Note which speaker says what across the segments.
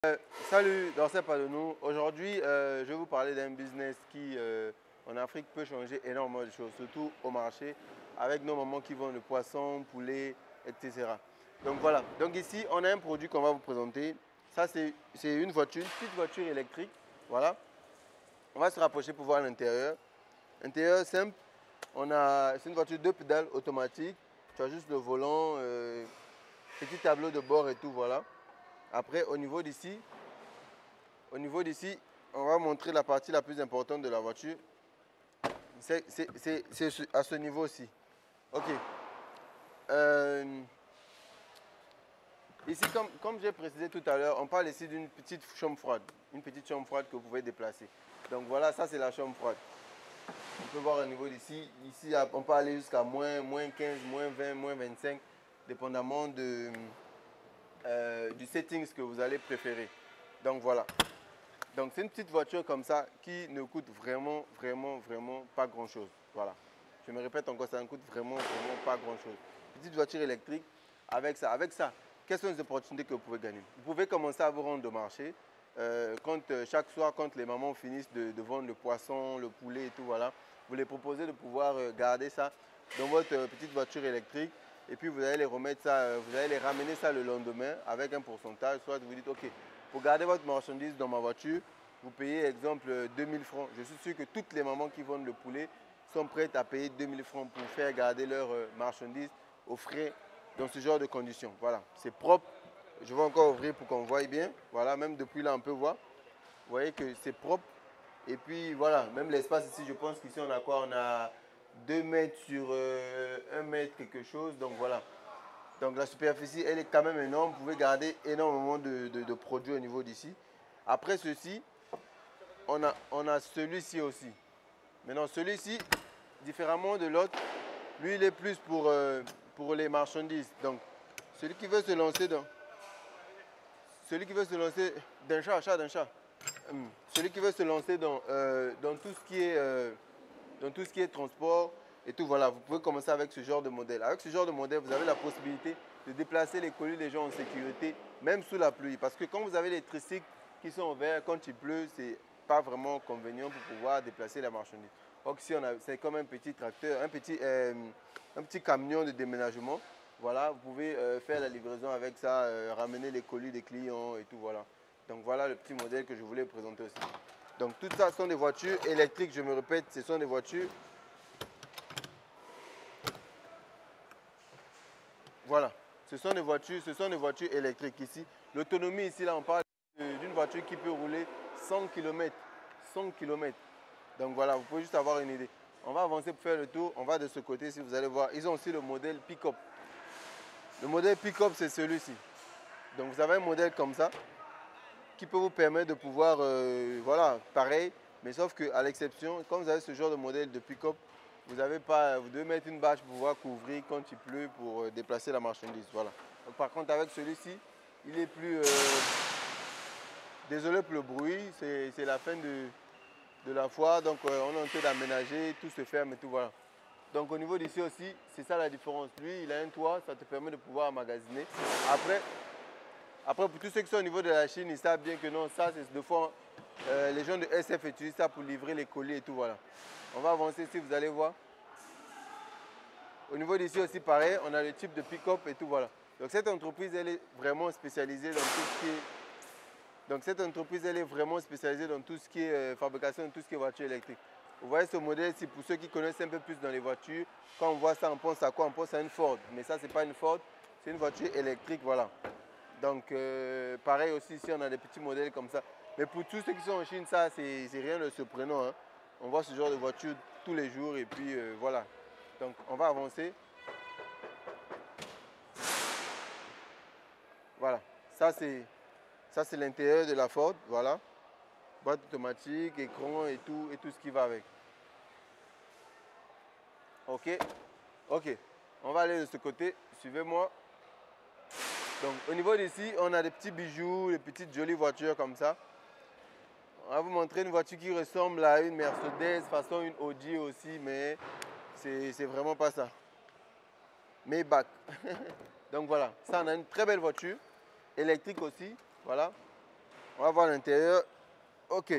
Speaker 1: Salut, Dorcet Padonou. Aujourd'hui, je vais vous parler d'un business qui, en Afrique, peut changer énormément de choses, surtout au marché, avec nos mamans qui vendent le poisson, poulet, etc. Donc voilà. Donc ici, on a un produit qu'on va vous présenter. Ça, c'est une voiture, une petite voiture électrique. Voilà. On va se rapprocher pour voir l'intérieur. Intérieur simple. C'est une voiture deux pédales automatique. Tu as juste le volant, petit tableau de bord et tout, voilà. Après, au niveau d'ici, on va montrer la partie la plus importante de la voiture. C'est à ce niveau-ci. Ok. Euh, Ici, comme j'ai précisé tout à l'heure, on parle ici d'une petite chambre froide. Une petite chambre froide que vous pouvez déplacer. Donc voilà, ça c'est la chambre froide. On peut voir au niveau d'ici. Ici, on peut aller jusqu'à moins 15, moins 20, moins 25, dépendamment du settings que vous allez préférer. Donc voilà. Donc c'est une petite voiture comme ça qui ne coûte vraiment pas grand chose. Voilà. Je me répète encore, ça ne coûte vraiment pas grand chose. Petite voiture électrique avec ça. Avec ça, quelles sont les opportunités que vous pouvez gagner? Vous pouvez commencer à vous rendre au marché. Chaque soir, quand les mamans finissent de vendre le poisson, le poulet et tout, voilà, vous les proposez de pouvoir garder ça dans votre petite voiture électrique. Et puis vous allez les remettre ça, vous allez les ramener ça le lendemain avec un pourcentage. Soit vous dites, ok, pour garder votre marchandise dans ma voiture, vous payez, exemple, 2000 francs. Je suis sûr que toutes les mamans qui vendent le poulet sont prêtes à payer 2000 francs pour faire garder leur marchandise au frais dans ce genre de conditions. Voilà, c'est propre. Je vais encore ouvrir pour qu'on voie bien. Voilà, même depuis là, on peut voir. Vous voyez que c'est propre. Et puis voilà, même l'espace ici, je pense qu'ici, on a quoi? On a 2 mètres sur 1 mètre quelque chose. Donc voilà. Donc la superficie, elle est quand même énorme. Vous pouvez garder énormément de produits au niveau d'ici. Après ceci, on a celui-ci aussi. Maintenant, celui-ci, différemment de l'autre, lui, il est plus pour les marchandises. Donc, celui qui veut se lancer dans... Celui qui veut se lancer... D'un chat. Celui qui veut se lancer dans tout ce qui est transport et tout, voilà, vous pouvez commencer avec ce genre de modèle. Avec ce genre de modèle, vous avez la possibilité de déplacer les colis des gens en sécurité, même sous la pluie. Parce que quand vous avez les tricycles qui sont ouverts, quand il pleut, c'est pas vraiment convenient pour pouvoir déplacer la marchandise. Donc si c'est comme un petit tracteur, un petit camion de déménagement. Voilà, vous pouvez faire la livraison avec ça, ramener les colis des clients et tout, voilà. Donc voilà le petit modèle que je voulais présenter aussi. Donc tout ça sont des voitures électriques, je me répète, ce sont des voitures. Voilà, ce sont des voitures électriques ici. L'autonomie ici, là, on parle d'une voiture qui peut rouler 100 km. 100 km. Donc voilà, vous pouvez juste avoir une idée. On va avancer pour faire le tour. On va de ce côté, si vous allez voir. Ils ont aussi le modèle pick-up. Le modèle pick-up, c'est celui-ci. Donc vous avez un modèle comme ça qui peut vous permettre de pouvoir, voilà, pareil. Mais sauf qu'à l'exception, quand vous avez ce genre de modèle de pick-up, vous devez mettre une bâche pour pouvoir couvrir quand il pleut pour déplacer la marchandise. Voilà. Donc, par contre, avec celui-ci, il est plus... désolé pour le bruit, c'est la fin de la foire. Donc, on est en train d'aménager, tout se ferme et tout, voilà. Donc, au niveau d'ici aussi, c'est ça la différence. Lui, il a un toit, ça te permet de pouvoir emmagasiner. Après, pour tous ceux qui sont au niveau de la Chine, ils savent bien que non, ça, c'est deux fois, les gens de SF utilisent ça pour livrer les colis et tout, voilà. On va avancer ici, vous allez voir. Au niveau d'ici aussi, pareil, on a le type de pick-up et tout, voilà. Donc cette entreprise, elle est vraiment spécialisée dans tout ce qui est... Donc cette entreprise, elle est vraiment spécialisée dans tout ce qui est fabrication de tout ce qui est voiture électrique. Vous voyez ce modèle, c'est pour ceux qui connaissent un peu plus dans les voitures. Quand on voit ça, on pense à quoi? On pense à une Ford. Mais ça, ce n'est pas une Ford, c'est une voiture électrique, voilà. Donc pareil aussi, ici, on a des petits modèles comme ça. Mais pour tous ceux qui sont en Chine, ça, c'est rien de surprenant, hein. On voit ce genre de voiture tous les jours et puis voilà. Donc on va avancer. Voilà, ça c'est l'intérieur de la Ford, voilà. Boîte automatique, écran et tout ce qui va avec. Ok, ok. On va aller de ce côté, suivez-moi. Donc au niveau d'ici, on a des petits bijoux, des petites jolies voitures comme ça. On va vous montrer une voiture qui ressemble à une Mercedes, façon une Audi aussi, mais c'est vraiment pas ça. Maybach. Donc voilà, ça on a une très belle voiture, électrique aussi, voilà. On va voir l'intérieur. Ok.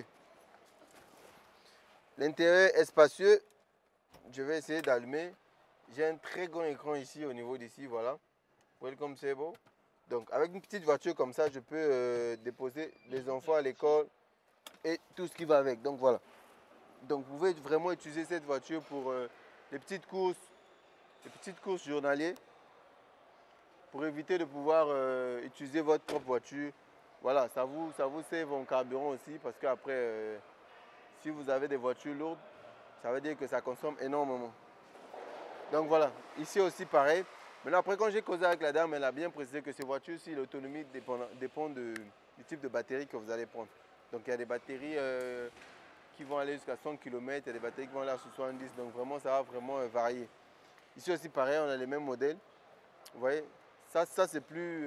Speaker 1: L'intérieur est spacieux. Je vais essayer d'allumer. J'ai un très grand écran ici au niveau d'ici, voilà. Vous voyez comme c'est beau. Donc avec une petite voiture comme ça, je peux déposer les enfants à l'école et tout ce qui va avec. Donc voilà. Donc vous pouvez vraiment utiliser cette voiture pour les petites courses journalières, pour éviter de pouvoir utiliser votre propre voiture. Voilà, ça vous save en carburant aussi, parce qu'après, si vous avez des voitures lourdes, ça veut dire que ça consomme énormément. Donc voilà, ici aussi pareil. Maintenant après, quand j'ai causé avec la dame, elle a bien précisé que ces voitures-ci, l'autonomie dépend du type de batterie que vous allez prendre. Donc il y a des batteries qui vont aller jusqu'à 100 km, il y a des batteries qui vont aller à 70, donc vraiment ça va vraiment varier. Ici aussi pareil, on a les mêmes modèles. Vous voyez, ça c'est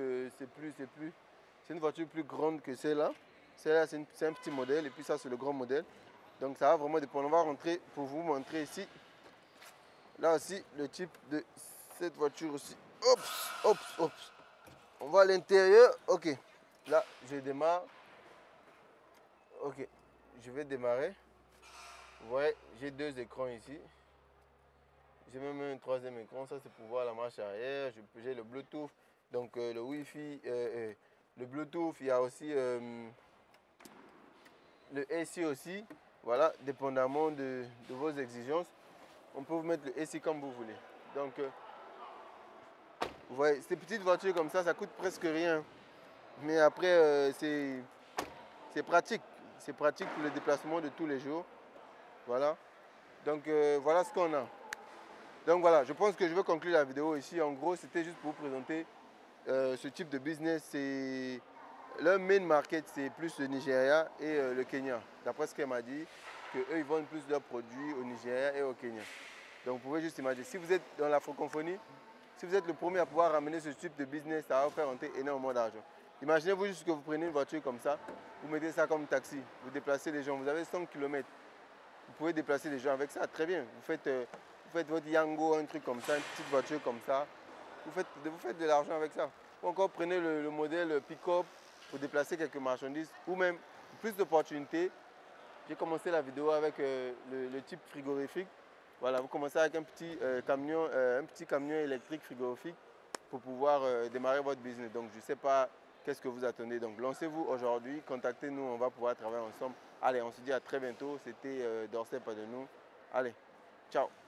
Speaker 1: une voiture plus grande que celle-là. Celle-là c'est un petit modèle et puis ça c'est le grand modèle. Donc ça va vraiment dépendre. On va rentrer pour vous montrer ici. Là aussi, le type de cette voiture aussi. Oups, oups, oups. On va à l'intérieur. Ok. Là, je démarre. Ok. Je vais démarrer. Vous voyez, j'ai deux écrans ici. J'ai même un troisième écran. Ça, c'est pour voir la marche arrière. J'ai le Bluetooth. Donc, le Wi-Fi. Le Bluetooth. Il y a aussi le AC aussi. Voilà, dépendamment de vos exigences. On peut vous mettre le AC comme vous voulez. Donc, vous voyez, ces petites voitures comme ça coûte presque rien. Mais après, c'est pratique. C'est pratique pour le déplacement de tous les jours. Voilà. Donc, voilà ce qu'on a. Donc, voilà, je pense que je vais conclure la vidéo ici. En gros, c'était juste pour vous présenter ce type de business. Leur main market, c'est plus le Nigeria et le Kenya. D'après ce qu'elle m'a dit, qu'eux, ils vendent plus leurs produits au Nigeria et au Kenya. Donc, vous pouvez juste imaginer. Si vous êtes dans la francophonie, si vous êtes le premier à pouvoir ramener ce type de business, ça va vous faire rentrer énormément d'argent. Imaginez-vous juste que vous prenez une voiture comme ça, vous mettez ça comme taxi, vous déplacez les gens, vous avez 100 km, vous pouvez déplacer les gens avec ça, très bien. Vous faites votre Yango, un truc comme ça, une petite voiture comme ça, vous faites de l'argent avec ça. Ou encore prenez le modèle pick-up pour déplacer quelques marchandises, ou même plus d'opportunités. J'ai commencé la vidéo avec le type frigorifique. Voilà, vous commencez avec un petit camion électrique frigorifique pour pouvoir démarrer votre business. Donc, je ne sais pas qu'est-ce que vous attendez. Donc, lancez-vous aujourd'hui, contactez-nous, on va pouvoir travailler ensemble. Allez, on se dit à très bientôt. C'était Dorcet, pas de nous. Allez, ciao.